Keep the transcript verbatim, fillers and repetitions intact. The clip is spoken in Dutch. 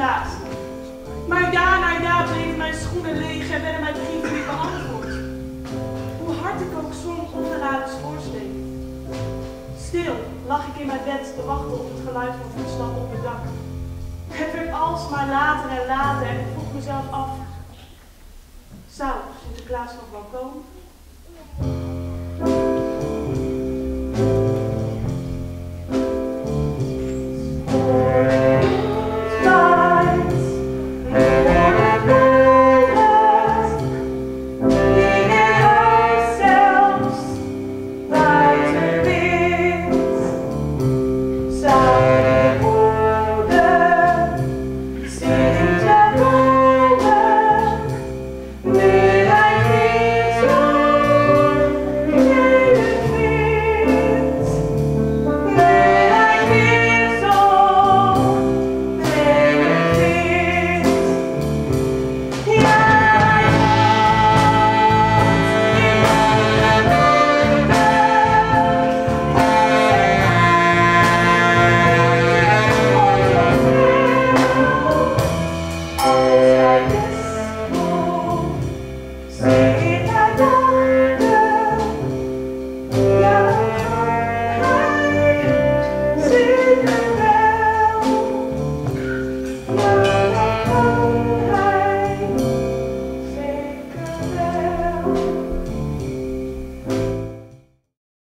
Sinterklaas. Maar jaar na jaar bleven mijn schoenen leeg en werden mijn brieven niet beantwoord. Hoe hard ik ook zong onder haar schoorsteen. Stil lag ik in mijn bed te wachten op het geluid van voetstappen op het dak. Het werd alsmaar later en later en ik vroeg mezelf af. Zou Sinterklaas nog wel komen?